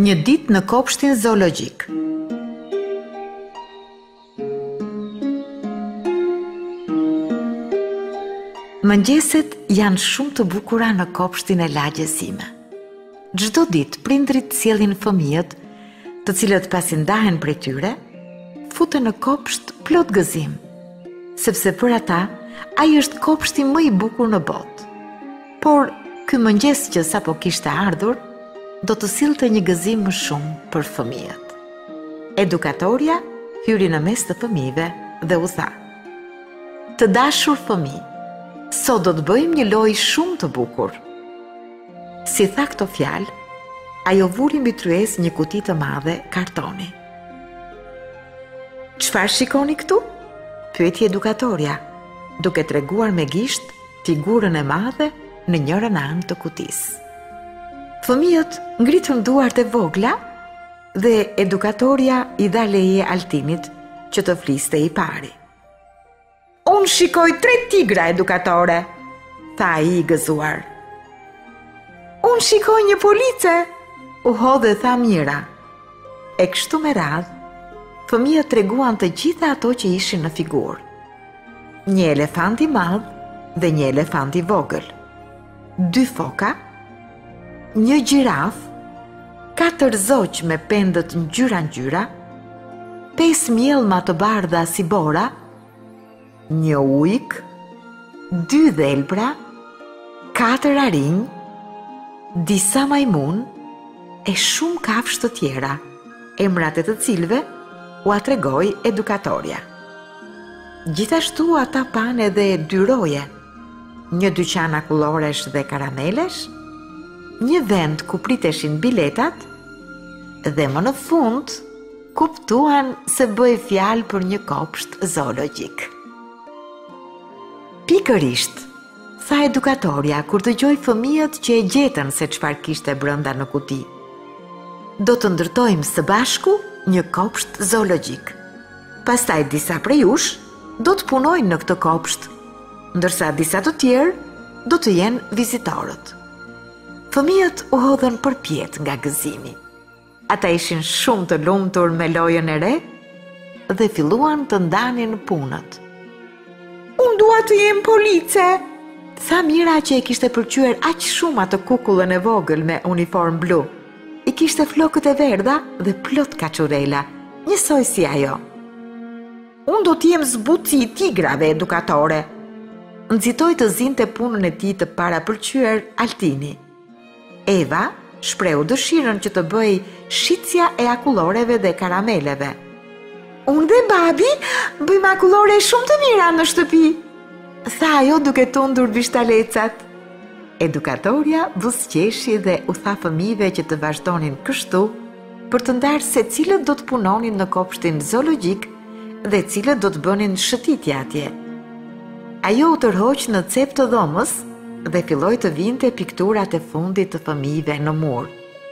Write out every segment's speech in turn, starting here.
Një ditë në kopshtin zoologjik. Mëngjeset janë shumë të bukura në kopshtin e lagjes sime. Çdo ditë prindrit sjellin fëmijët, të cilët pasi ndahen prej tyre, futen në kopsht plot gëzim, sepse për ata ai është kopshti më i bukur në botë. Por ky mëngjes që sapo kishte ardhur, do të sillte një gëzim më shumë për fëmijët. Edukatorja hyri në mes të fëmijëve dhe u tha: "Të dashur fëmijë, sot do të bëjmë një lojë shumë të bukur." Si tha këto fjalë, ajo vuri mbi tryezë një kuti të madhe kartoni. "Çfarë shikoni këtu?" pyeti edukatorja, duke treguar me gisht figurën e madhe në njërën anë të kutisë. Fëmijët ngritën duart e vogla dhe edukatorja i dha leje Altinit që të fliste i pari. "Unë shikoj 3 tigra, edukatore," tha ai i gëzuar. "Unë shikoj një police," u hodhe tha Mira. E kështu me radhë, fëmijët treguan të gjitha ato që ishin në figurë. Një elefant i madh dhe një elefant i vogël, 2 foka, një gjiraf, 4 zoq me pendët ngjyra, 5 mjellma të bardha si bora, një ujk, 2 dhelbra, 4 arinj, disa majmun e shumë kafshë të tjera, emrat e të cilëve u atregoi edukatorja. Gjithashtu ata pan edhe 2 roje, një dyqan akulloresh dhe karamelesh, një vend ku priteshin biletat dhe më në fund kuptuan se bëj fjalë për një kopsht zoologjik. "Pikërisht," tha edukatorja kur dëgjoi fëmijët që e gjetën se çfarë kishte brenda në kuti. "Do të ndërtojmë së bashku një kopsht zoologjik. Pastaj disa prej jush do të punojnë në këtë kopsht, ndërsa disa të tjerë do të jenë vizitorët." Fëmijët u hodhën përpjet nga gëzimi. Ata ishin shumë të lumtur me lojën e re dhe filluan të ndanin punët. "Unë dua të jem police," tha Mira që e kishte përqyer aq shumë atë kukullën e vogël me uniform blu. I kishte flokët e verdha dhe plot kaçurela, njësoj si ajo. "Unë do të jem zbutësi i tigrave, edukatore," nxitoi të zinte punën e tij të parapëlqyer Altini. Eva shprehu dëshirën që të bëj shitja e akulloreve dhe karameleve. "Unë dhe babi bëjmë akullore shumë të mira në shtëpi," tha ajo duke tundur vishtalecat. Edukatorja buzëqeshi dhe u tha fëmijëve që të vazhdonin kështu për të ndarë se cilët do të punonin në kopshtin zoologjik dhe cilët do të bënin shëtitje atje. Ajo u tërhoq në cep të dhomës dhe filloi të vinte pikturat e fundit të fëmijëve në mur.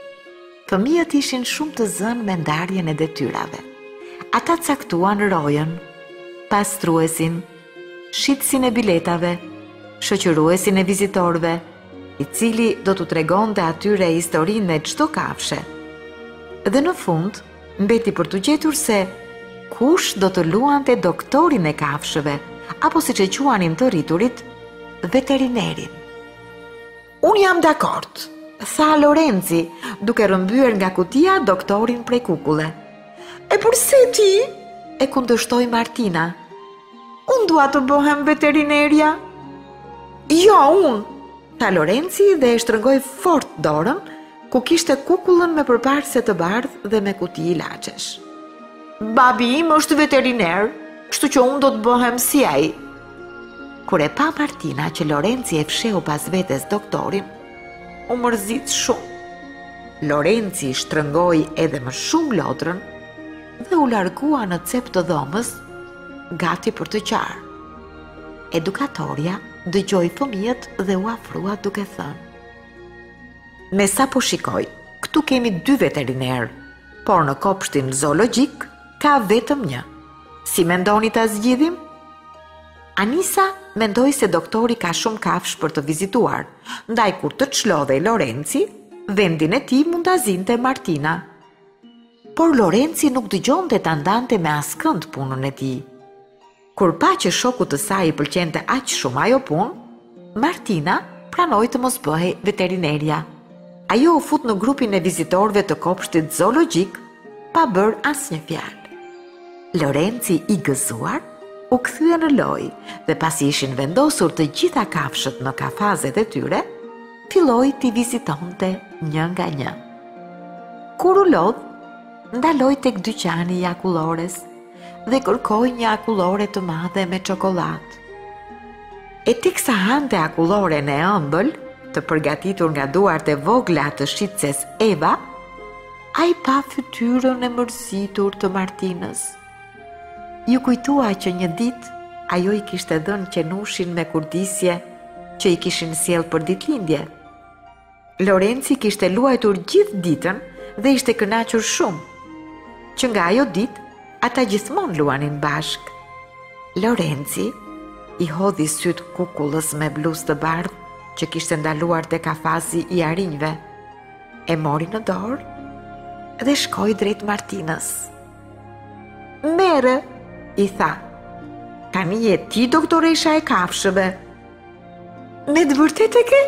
Fëmijët ishin shumë të zënë me ndarjen e detyrave. Ata caktuan rojën, pastruesin, shitësin e biletave, shoqëruesin e vizitorëve, i cili do t'u tregonte atyre historinë e çdo kafshe. Dhe në fund, mbeti për të gjetur se kush do të luante doktorin e kafshëve, apo siç e quanin të rriturit, veterinerin. "Unë jam dakord," tha Lorenzi, duke rrëmbyer nga kutia doktorin prej kukulle. "E përse ti?" e kundërshtoi Martina. "Unë dua të bëhem veterinerja." "Jo, unë," tha Lorenzi dhe e shtrëngoi fort dorën ku kishte kukullën me përparse të bardhë dhe me kuti ilaçesh. "Babi im është veteriner, kështu që unë do të bëhem si ai." Kur e pa Martina që Lorenzi e fsheu pas vetes doktorin, u mërzit shumë. Lorenzi shtrëngoi edhe më shumë lotrën dhe u largua në cep të dhomës, gati për të qarë. Edukatorja dëgjoi fëmijët dhe u afrua duke thënë: "Me sa po shikoj, këtu kemi 2 veterinerë, por në kopshtin zoologjik ka vetëm një. Si mendoni ta zgjidhim?" Anisa mendoi se doktori ka shumë kafshë për të vizituar, ndaj kur të çlodhej Lorenci, vendin e tij mund ta zinte Martina. Por Lorenzi nuk dëgjonte ta ndante me askënd punën e tij. Kur pa që shokut të saj i pëlqente aq shumë ajo punë, Martina pranoi të mos bëhej veterinerja. Ajo u fut në grupin e vizitorëve të kopshtit zoologjik pa bërë asnjë fjalë. Lorenzi i gëzuar u kthye në lojë dhe pasi ishin vendosur të gjitha kafshët në kafazet e tyre, filloi t'i vizitonte një nga një. Kur u lodh, ndaloi tek dyqani i akullores dhe kërkoi një akullore të madhe me çokoladë. E teksa hante akulloren e ëmbël, të përgatitur nga duart e vogla të shitses Eva, ai pa fytyrën e mërzitur të Martinës. Ju kujtua që një ditë ajo i kishte dhënë qenushin me kurdisje që i kishin sjellë për ditëlindje. Lorenzi kishte luajtur gjithë ditën dhe ishte kënaqur shumë, që nga ajo ditë ata gjithmonë luanin bashk. Lorenzi i hodhi syt kukullës me bluzë të bardhë që kishte ndaluar te kafazi i arinjve. E mori në dorë dhe shkoi drejt Martinës. "Mere," i tha, "tani je ti doktoresha e kafshëve." "Me të vërtetë e ke?"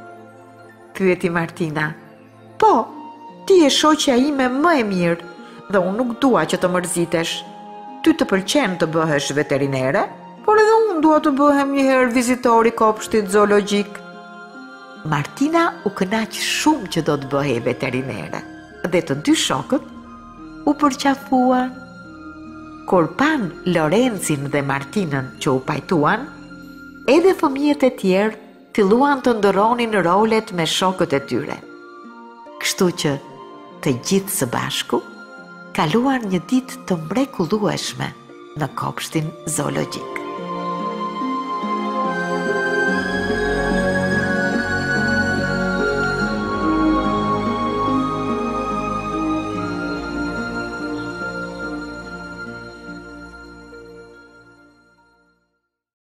pyeti Martina. "Po, ti je shoqja ime më e mirë dhe unë nuk dua që të mërzitesh. Ty të pëlqen të bëhesh veterinere, por edhe unë dua të bëhem një herë vizitor i kopshtit zoologjik." Martina u kënaq shumë që do të bëhej veterinere dhe të dy shokët u përqafuan. Kur pan Lorenzin dhe Martinën që u pajtuan, edhe fëmijët e tjerë filluan të ndëronin rolet me shokët e tyre. Kështu që të gjithë së bashku kaluan një ditë të mrekullueshme në kopshtin zoologjik.